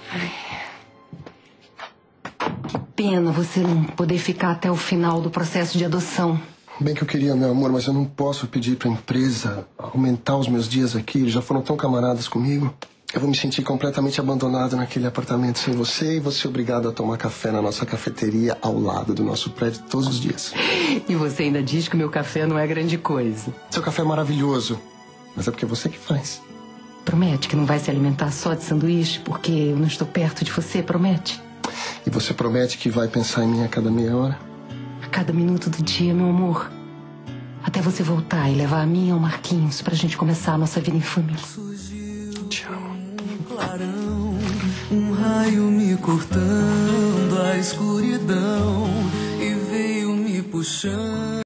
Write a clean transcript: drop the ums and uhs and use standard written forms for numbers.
Que pena você não poder ficar até o final do processo de adoção. Bem que eu queria, meu amor, mas eu não posso pedir pra empresa aumentar os meus dias aqui. Eles já foram tão camaradas comigo. Eu vou me sentir completamente abandonado naquele apartamento sem você e vou ser obrigado a tomar café na nossa cafeteria ao lado do nosso prédio todos os dias. E você ainda diz que o meu café não é grande coisa. Seu café é maravilhoso, mas é porque é você que faz. Promete que não vai se alimentar só de sanduíche porque eu não estou perto de você, promete? E você promete que vai pensar em mim a cada meia hora? A cada minuto do dia, meu amor. Até você voltar e levar a mim e ao Marquinhos pra gente começar a nossa vida em família. Te amo. Clarão, um raio me cortando a escuridão e veio me puxando.